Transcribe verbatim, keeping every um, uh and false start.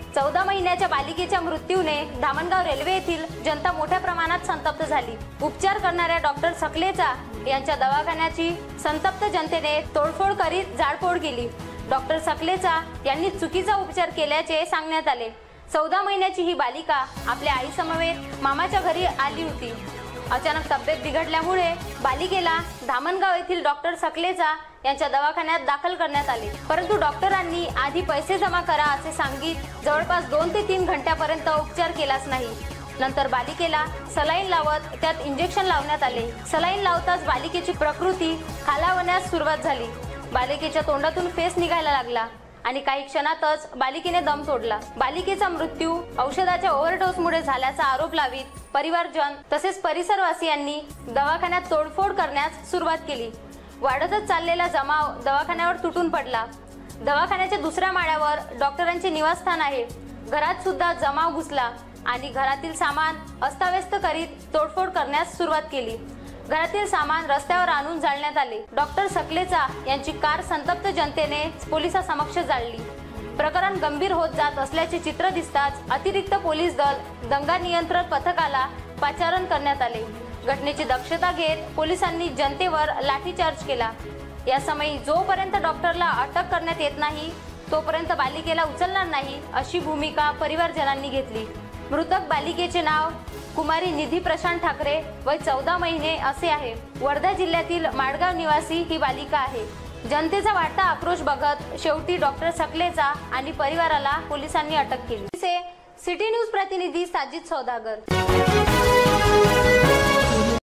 चौदा महिन्याच्या बालिकेच्या मृत्यूने धामणगाव रेल्वे येथील जनता मोठ्या प्रमाणात संतप्त झाली। उपचार करणाऱ्या डॉक्टर सकलेचा यांच्या दवाखान्याची संतप्त जनतेने तोडफोड करीत जाळपोळ केली। डॉक्टर सकलेचा यांनी चुकीचा उपचार केल्याचे सांगण्यात आले। चौदा महिन्याची ही बालिका आपल्या आई समवेत मामाच्या घरी आली होती। अचानक तब्येत बिघडल्यामुळे बालिकेला धामणगाव येथील डॉक्टर सकलेचा यांच्या दवाखान्यात दाखल करण्यात आले, परंतु डॉक्टरांनी आधी पैसे जमा करा असे सांगित जवळपास दोन ते तीन घंट्यापर्यंत उपचार केलाच नाही। नंतर बालिकेला सलाईन लावत त्यात इंजेक्शन लावण्यात आले। सलाईन लावताच बालिकेची प्रकृती खालावण्यास सुरुवात झाली। बालिकेच्या तोंडातून फेस निघायला लागला आणि काही क्षणातच बालिकेने दम तोडला। बालिकेचा मृत्यू औषधाच्या ओव्हरडोसमुळे झाल्याचा आरोप लावित परिवारजन तसेच परिसरवासियांनी दवाखान्यात तोडफोड करण्यास सुरुवात केली। वाढतच चाललेला जमाव दवाखान्यावर तुटून पडला। दवाखान्याच्या दुसऱ्या माळ्यावर डॉक्टरांचे निवासस्थान आहे। घरात सुद्धा जमाव घुसला आणि घरातील सामान अस्ताव्यस्त करीत तोडफोड करण्यास सुरुवात केली। घरातील सामान रस्त्यावर आणून जाळण्यात आले। डॉक्टर सकलेचा यांची कार संतप्त जनतेने पोलिसांसमक्ष जाळली। प्रकरण गंभीर होत जात असल्याचे चित्र दिसताच अतिरिक्त पोलीस दल दंगा नियंत्रण पथकाला पाचारण करण्यात आले। घटनेची दक्षता घेत पोलिसांनी जनतेवर लाठीचार्ज केला। या समयी जोपर्यंत डॉक्टरला अटक करण्यात येत नाही तोपर्यंत बालिकेला उचलणार नाही अशी भूमिका परिवारजनांनी घेतली। मृतक बालिकेचे नाव कुमारी निधी प्रशांत ठाकरे, वय चौदा महिने असे आहे। वर्धा जिल्ह्यातील माडगाव निवासी ही बालिका आहे। जनतेचा वाढता आक्रोश बघत शेवटी डॉक्टर सकलेचा आणि परिवाराला पोलिसांनी अटक केली। सिटी न्यूज प्रतिनिधी साजिद सौदागर।